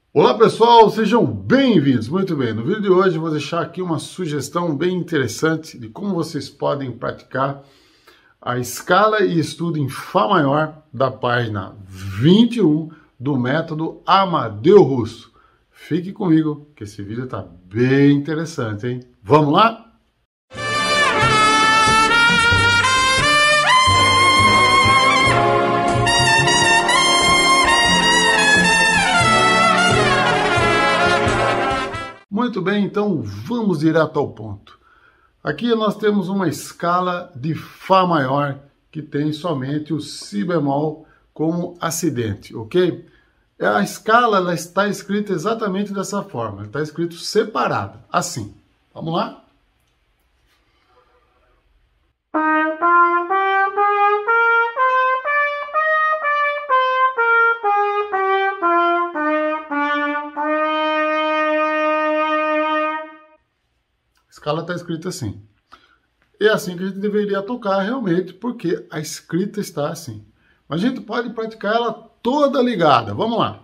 Olá pessoal, sejam bem-vindos. Muito bem, no vídeo de hoje eu vou deixar aqui uma sugestão bem interessante de como vocês podem praticar a escala e estudo em Fá maior da página 21 do método Amadeu Russo. Fique comigo que esse vídeo está bem interessante, hein? Vamos lá? Muito bem, então vamos direto ao ponto. Aqui nós temos uma escala de Fá maior que tem somente o Si bemol como acidente, ok? A escala ela está escrita exatamente dessa forma, está escrito separada, assim. Vamos lá? A escala está escrita assim. É assim que a gente deveria tocar realmente, porque a escrita está assim. Mas a gente pode praticar ela toda ligada. Vamos lá.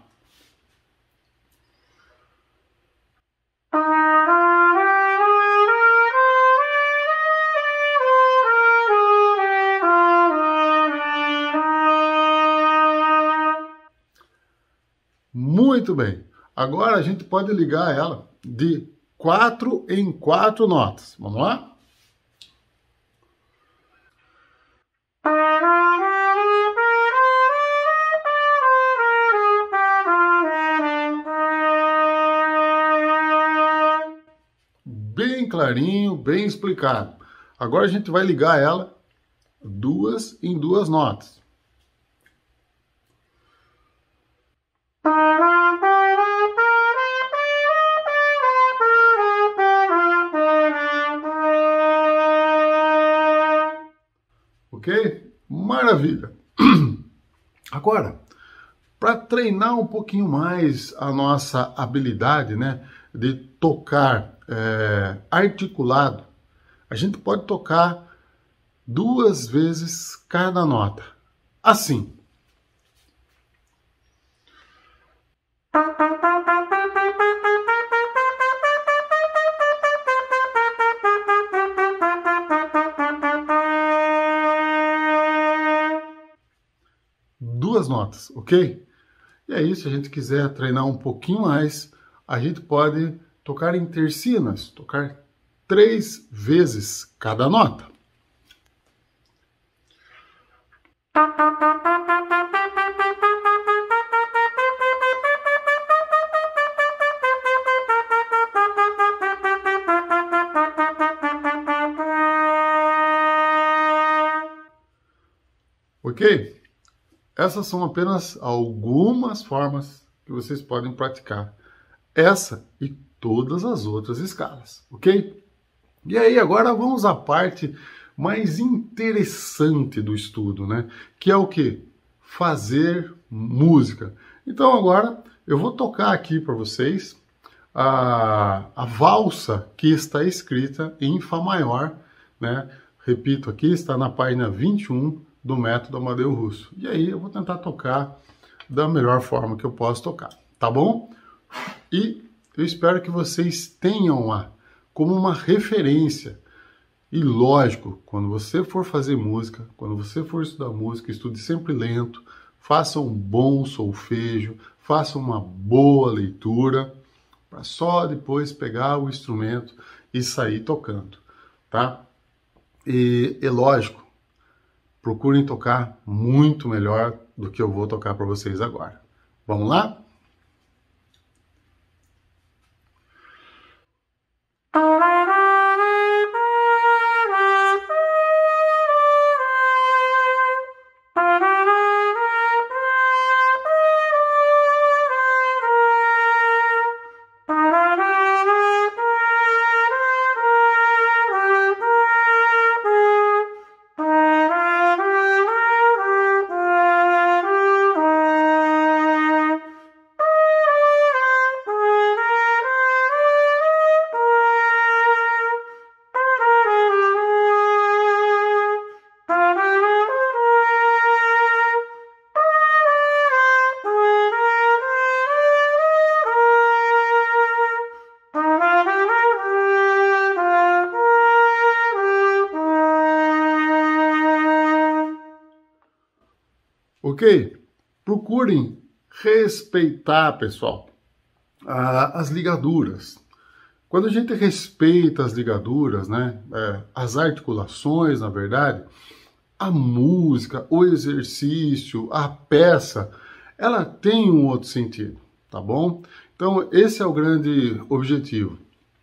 Muito bem. Agora a gente pode ligar ela de 4 em 4 notas. Vamos lá? Bem clarinho, bem explicado. Agora a gente vai ligar ela duas em duas notas. Ok? Maravilha! Agora, para treinar um pouquinho mais a nossa habilidade, né, de tocar articulado, a gente pode tocar 2 vezes cada nota. Assim. Duas notas, ok? E aí, se a gente quiser treinar um pouquinho mais, a gente pode tocar em tercinas, tocar 3 vezes cada nota. Ok? Essas são apenas algumas formas que vocês podem praticar essa e todas as outras escalas, ok? E aí agora vamos à parte mais interessante do estudo, né? Que é o quê? Fazer música. Então agora eu vou tocar aqui para vocês a valsa que está escrita em Fá maior, né? Repito aqui, está na página 21 do método Amadeu Russo. E aí eu vou tentar tocar da melhor forma que eu posso tocar, tá bom? E eu espero que vocês tenham-a como uma referência. E lógico, quando você for fazer música, quando você for estudar música, estude sempre lento, faça um bom solfejo, faça uma boa leitura, para só depois pegar o instrumento e sair tocando, tá? E lógico, procurem tocar muito melhor do que eu vou tocar para vocês agora. Vamos lá? ok? Procurem respeitar, pessoal, as ligaduras. Quando a gente respeita as ligaduras, né, as articulações, na verdade, a música, o exercício, a peça, ela tem um outro sentido, tá bom? Então, esse é o grande objetivo.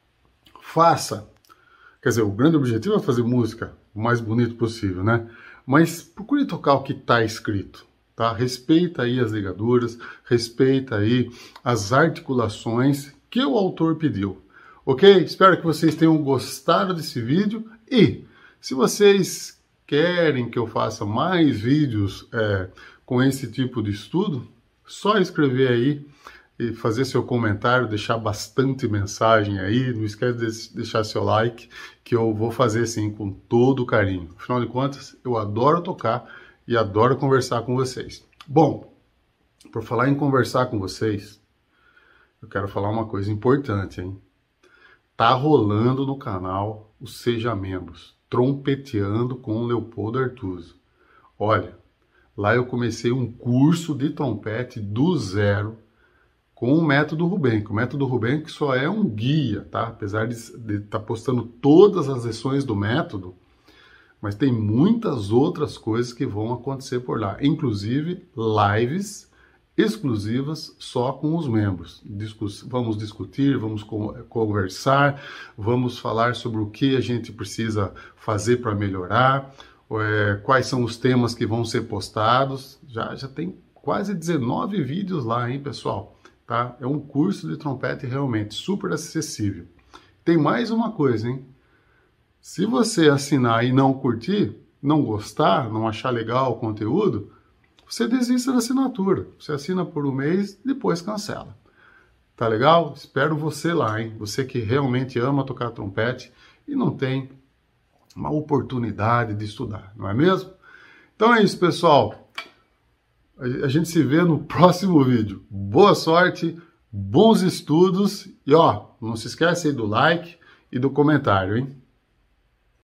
Faça. Quer dizer, o grande objetivo é fazer música o mais bonito possível, né? Mas procure tocar o que está escrito, tá? Respeita aí as ligaduras, respeita aí as articulações que o autor pediu, ok? Espero que vocês tenham gostado desse vídeo e se vocês querem que eu faça mais vídeos com esse tipo de estudo, só escrever aí e fazer seu comentário, deixar bastante mensagem aí, não esquece de deixar seu like, que eu vou fazer sim com todo carinho. Afinal de contas, eu adoro tocar e adoro conversar com vocês. Bom, por falar em conversar com vocês, eu quero falar uma coisa importante, hein? Tá rolando no canal o Seja Membros, Trompeteando com Leopoldo Artuso. Olha, lá eu comecei um curso de trompete do zero com o método Rubem. O método Rubem que só é um guia, tá? Apesar de estar postando todas as lições do método, mas tem muitas outras coisas que vão acontecer por lá, inclusive lives exclusivas só com os membros. Vamos discutir, vamos conversar, vamos falar sobre o que a gente precisa fazer para melhorar, quais são os temas que vão ser postados. Já tem quase 19 vídeos lá, hein, pessoal? Tá? É um curso de trompete realmente super acessível. Tem mais uma coisa, hein? Se você assinar e não curtir, não gostar, não achar legal o conteúdo, você desista da assinatura. Você assina por um mês, depois cancela. Tá legal? Espero você lá, hein? Você que realmente ama tocar trompete e não tem uma oportunidade de estudar, não é mesmo? Então é isso, pessoal. A gente se vê no próximo vídeo. Boa sorte, bons estudos e ó, não se esquece aí do like e do comentário, hein?